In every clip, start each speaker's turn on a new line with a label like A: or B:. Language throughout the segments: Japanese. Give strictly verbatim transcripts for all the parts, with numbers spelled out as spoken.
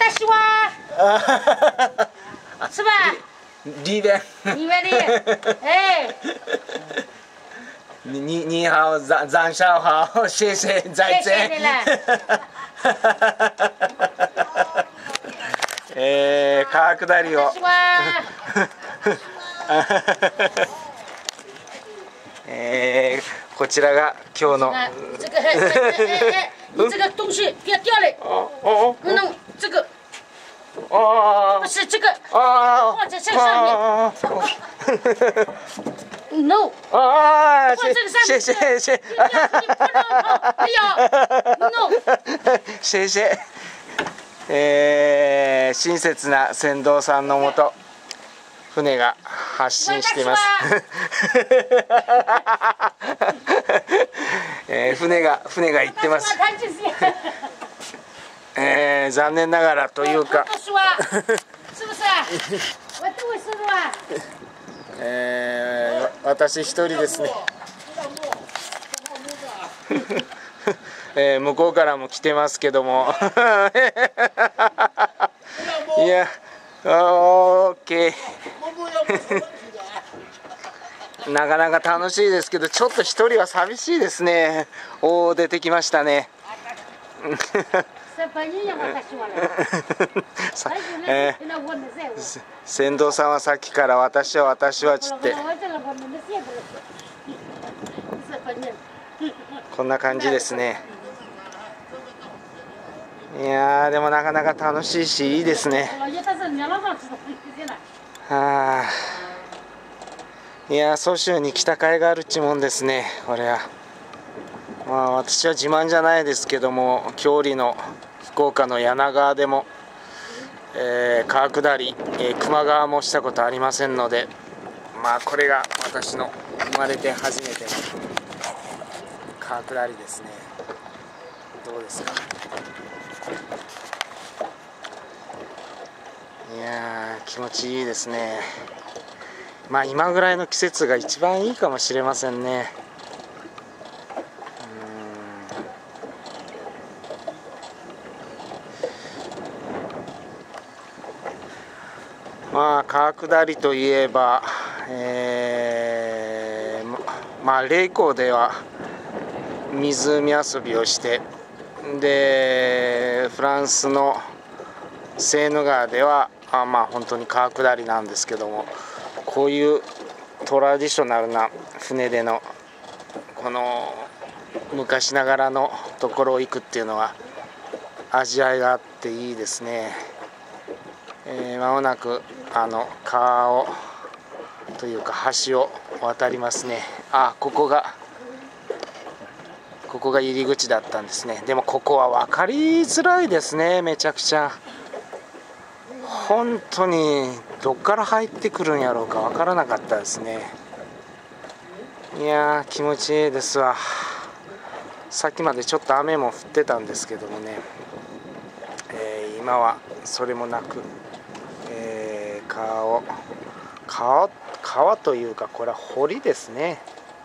A: 私は是吧？
B: 里边。
A: 里边的，哎。
B: 你你好，早早上好，谢谢再见。
A: 谢谢你了。
B: えー、川下りを。
A: 私は。
B: えー、こちらが今日の。
A: 这个，你这个东西别掉嘞。
B: 哦哦。
A: 弄这个。
B: 哦。
A: 不是这个。
B: 哦。
A: 放在这上面。No。
B: ああ、
A: 放这个上面。
B: 谢谢谢谢。
A: 哎呀 ，No。
B: 谢谢。えー、親切な船頭さんのもと船が発進しています。えー、船が船が行ってます。えー、残念ながらというか。えー、私一人ですね。えー、向こうからも来てますけどもいや、オーケー なかなか楽しいですけど、ちょっと一人は寂しいですね。おー、出てきましたね。えー、船頭さんはさっきから私は私はつってこんな感じですね。いやー、でもなかなか楽しいしいいですね。はあ、いやー、蘇州に来た甲斐があるっちもんですね、これは。まあ、私は自慢じゃないですけども、郷里の福岡の柳川でも、えー、川下り、えー、球磨川もしたことありませんので、まあこれが私の生まれて初めての川下りですね。どうですか。いやー、気持ちいいですね。まあ今ぐらいの季節が一番いいかもしれませんね。まあ川下りといえば、えー、まあ麗江では湖遊びをして、でフランスのセーヌ川ではあまあ本当に川下りなんですけども、こういうトラディショナルな船でのこの昔ながらのところを行くっていうのは味わいがあっていいですね。えー、間もなくあの川をというか橋を渡りますね。あ、ここがここが入り口だったんですね。でもここは分かりづらいですね。めちゃくちゃ本当にどっから入ってくるんやろうか分からなかったですね。いやー、気持ちいいですわ。さっきまでちょっと雨も降ってたんですけどもね、えー、今はそれもなく、えー、川を川川というかこれは堀ですね。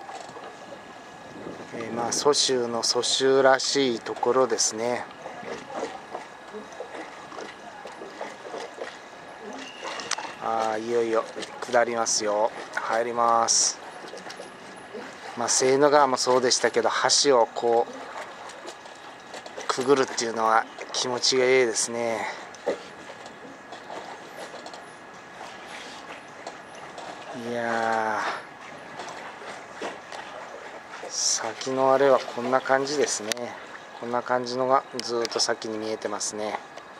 B: えー、まあ蘇州の蘇州らしいところですね。あ、いよいよ下りますよ。入ります。まあセーヌ川もそうでしたけど、橋をこうくぐるっていうのは気持ちがいいですね。いやー、先のあれはこんな感じですね。こんな感じのがずっと先に見えてますね。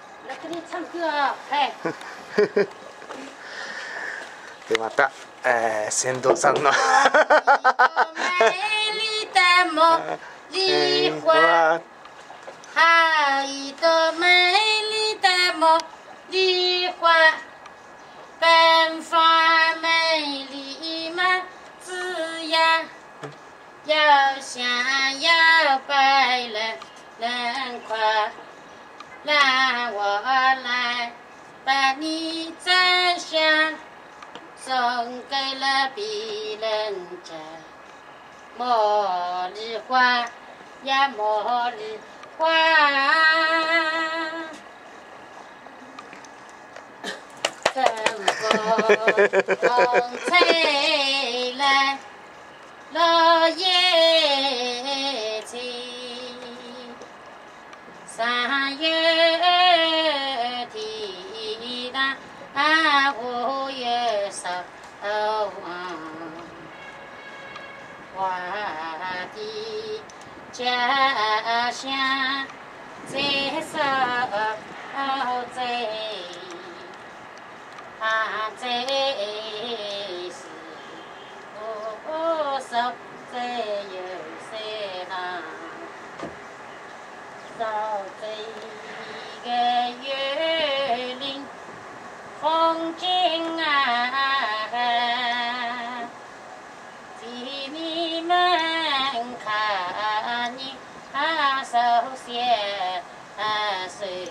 B: でまた、えー、船頭さんの
A: 要想要白人人夸，让我来把你摘下，送给了别人家。茉莉花呀茉莉花， 风吹来落叶轻，三月天南五月梢，我的家乡在手在。啊，这是我手，这有谁啦？到这个月令风景啊，替你们看你啊手写水。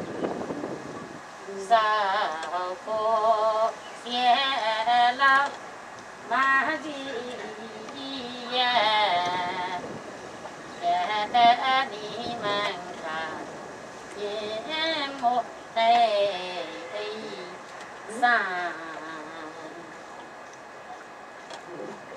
A: 少过谢老马的呀，觉得你们看眼目悲伤。